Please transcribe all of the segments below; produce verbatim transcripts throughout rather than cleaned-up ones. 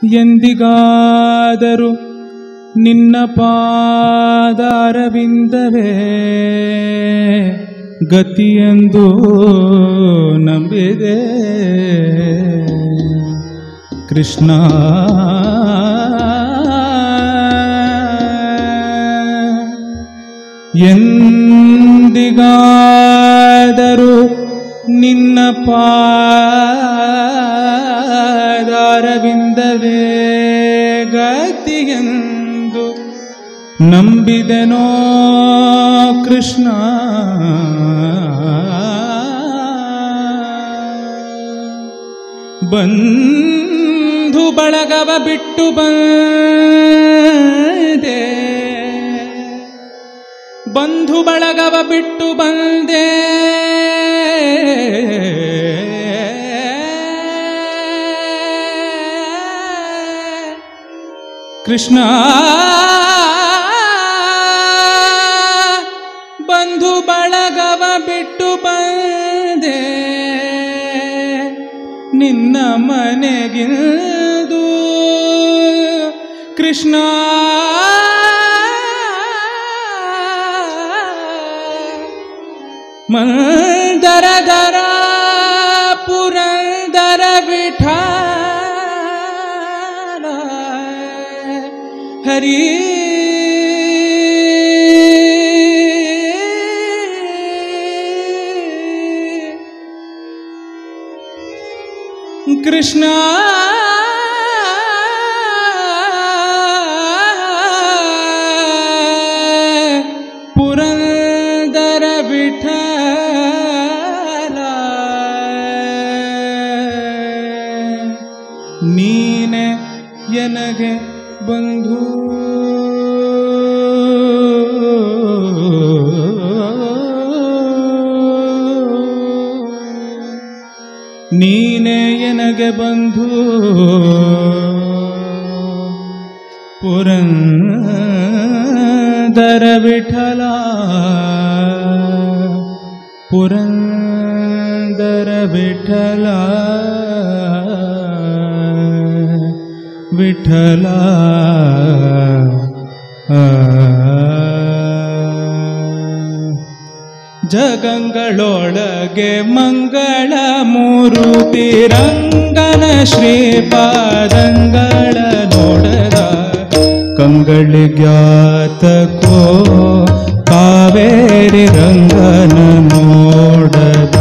ಎಂದಿಗಾದರೂ ನಿನ್ನ ಪಾದಾರವಿಂದವೇ ಗತಿಯೆಂದು ನಂಬಿದೆ ಕೃಷ್ಣ. ಎಂದಿಗಾದರೂ ನಿನ್ನ ಪಾದಾರವಿಂದವೇ ಗತಿಯೆಂದು ನಂಬಿದೆನೋ ಕೃಷ್ಣ. ಬಂಧು ಬಳಗವ ಬಿಟ್ಟು ಬಂದೆ, ಬಂಧು ಬಳಗವ ಬಿಟ್ಟು ಬಂದೆ, ಕೃಷ್ಣ. ಬಂಧು ಬಳಗವ ಬಿಟ್ಟು ಬಂದೆ ನಿನ್ನ ಮನೆಗಿಂದು ಕೃಷ್ಣ. ಮಂದರದರ ಪುರಂದರ ವಿಠಲ ಹರಿ ಕೃಷ್ಣ. ಪುರಂದರ ವಿಠಲ ನೀನೆ ಎನಗೆ ಬಂಧು, ನೀನೆ ಎನಗೆ ಬಂಧು. ಪುರಂದರ ವಿಠಲ ಪುರಂದರ ವಿಠಲ ವಿಠಲ. ಜಗಂಗಳೊಳಗೆ ಮಂಗಳ ಮೂರುತಿ ರಂಗನ ಶ್ರೀಪಾದಂಗಳ ನೋಡದ ಕಂಗಳಿಗ್ಯಾತಕೋ ಕಾವೇರಿ ರಂಗನ ನೋಡದ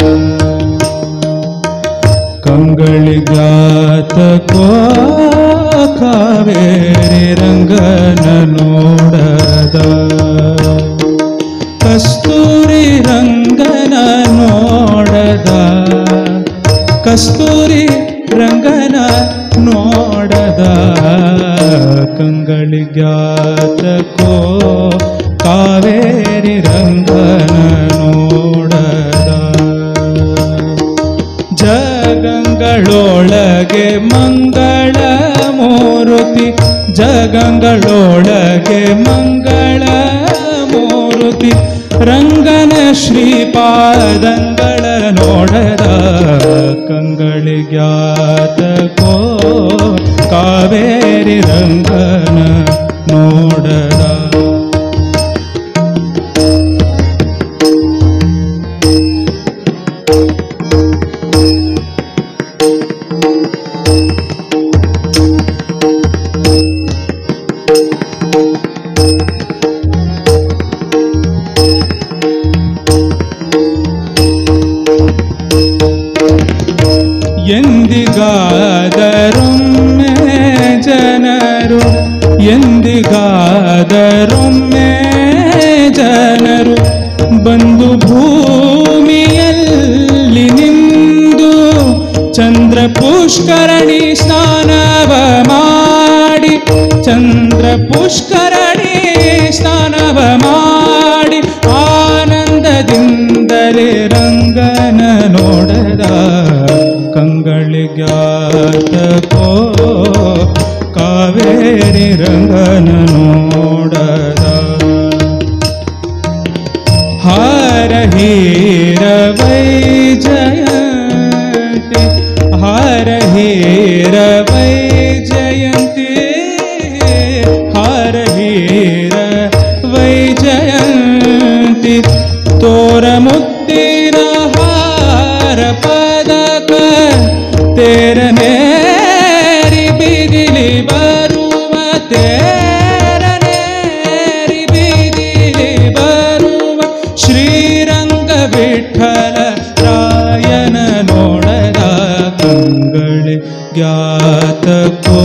ಕಂಗಳಿಗ್ಯಾತಕೋ ಕಾವೇರಿ ರಂಗನ ನೋಡದ ಕಸ್ತೂರಿ ರಂಗನ ನೋಡದ ಕಸ್ತೂರಿ ರಂಗನ ನೋಡದ ಕಂಗಳಿಗ್ಯಾತಕೋ ಕಾವೇರಿ ರಂಗನ ನೋಡದ. ಜಗಂಗಳೊಳಗೆ ಮಂಗಳ ಮೂರುತಿ ಜಗಂಗಳೊಳಗೆ ಮಂಗಳ ಮೂರುತಿ ರಂಗನ ಶ್ರೀಪಾದಂಗಳ ನೋಡದ ಕಂಗಳಿಗ್ಯಾತಕೋ ಕಾವೇರಿ ರಂಗನ ನೋಡದ. ಎಂದಿಗಾದರೊಮ್ಮೆ ಜನರು ಎಂದಿಗಾದರೊಮ್ಮೆ ಜನರು ಬಂದು ಭೂಮಿಯಲ್ಲಿ ನಿಂದು ಚಂದ್ರ ಪುಷ್ಕರಣಿ ಸ್ನಾನವ ಮಾಡಿ ಚಂದ್ರ ಪುಷ್ಕರಣಿ ಸ್ನಾನವ ಮಾಡಿ ಆನಂದದಿಂದಲೇ ರಂಗನ ನೋಡದ ಕಂಗಳಿಗ್ಯಾತಕೋ ಕಾವೇರಿ ರಂಗನ ನೋಡದ. ಹಾರ ಹೀರ ವೈಜಯಂತಿ ಹಾರ ಹೀರ ವೈ ವೈಜಯಂತಿ ಹರಹೀರ ವೈಜಯಂತಿ ತೋರ ಮುತ್ತಿನ ಹಾರ ಪದಕ ತೇರನೇರಿ ಬಿದಿಲಿ ಬರುವ ತೇರನೇರಿ ಬಿದಿಲಿ ಬರುವ ಶ್ರೀರಂಗ ವಿಠಲ ರಾಯನ ನೋಡದ ಕಂಗಳೆ ಜ್ಞಾತಕೋ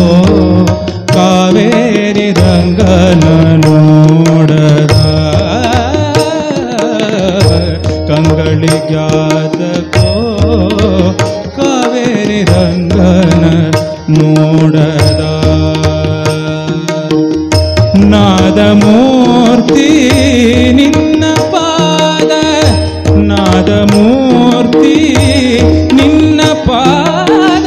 ಕಾವೇರಿ ರಂಗನ ನೋಡದ ಕಂಗಳಿ ಜ್ಞಾತಕೋ ಕಾವೇರಿ ರಂಗನ ನೋಡದ ನಾದಮೂರ್ತಿ ನಿನ್ನ ಪಾದ ನಾದಮೂರ್ತಿ ನಿನ್ನ ಪಾದ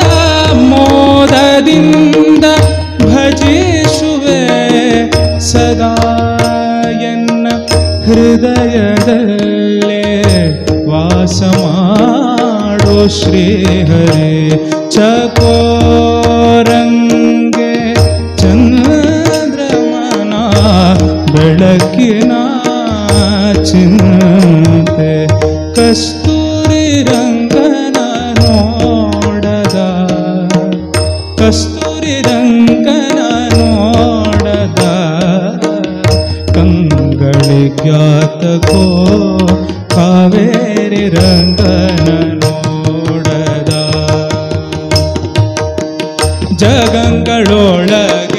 ಮೋದದಿಂದ ಭಜಿಸುವೆ ಸದಾ ಎನ್ನ ಹೃದಯದಲ್ಲೇ ವಾಸ ಮಾಡೋ ಶ್ರೀಹರೇ ಚಕೋರಂಗೆ ಚಂದ್ರಮನ ಬೆಳಕಿನ ಚಿಂತೆ ಕಸ್ತೂರಿ ರಂಗನ ನೋಡದ ಕಸ್ತೂರಿ ರಂಗನ ನೋಡದ ಕಂಗಳಿ ಜ್ಞಾತಕೋ ಕಾವೇರಿ ರಂಗನ ನೋಡದ ಜಗಂಗಳೊಳಗೆ